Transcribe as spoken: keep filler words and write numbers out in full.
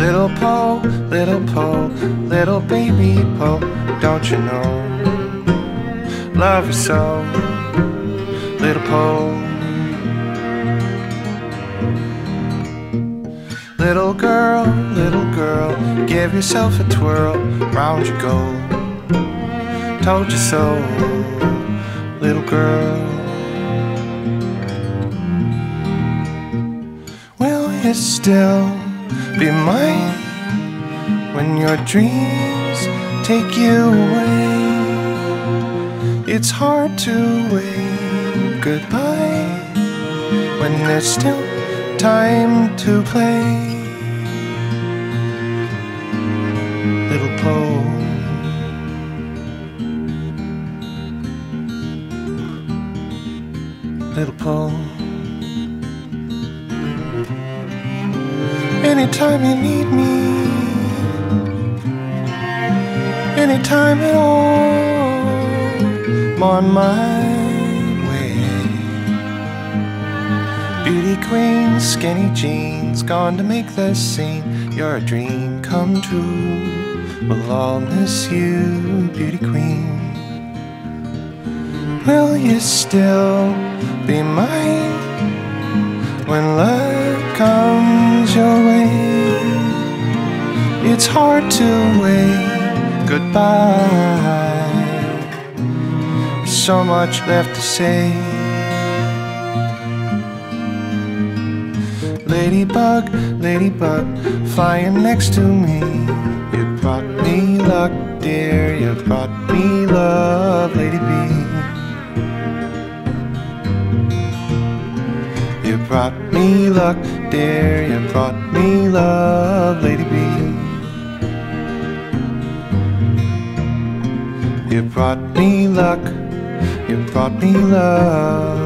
Little Poe, little Poe, little baby Poe, don't you know? Love you so, little Poe. Little girl, little girl, give yourself a twirl, round you go. Told you so, little girl. Will you still be mine when your dreams take you away? It's hard to wave goodbye when there's still time to play. Little Poe. Little Poe. Anytime you need me, anytime at all, I'm on my way. Beauty queen, skinny jeans, gone to make the scene. You're a dream come true. We'll all miss you, beauty queen. Will you still be mine when love comes your way? It's hard to wave goodbye. There's so much left to say. Ladybug, ladybug, flying next to me. You brought me luck, dear, you brought me love, lady bee. You brought me luck, dear, you brought me love, lady bee. You brought me luck, you brought me love.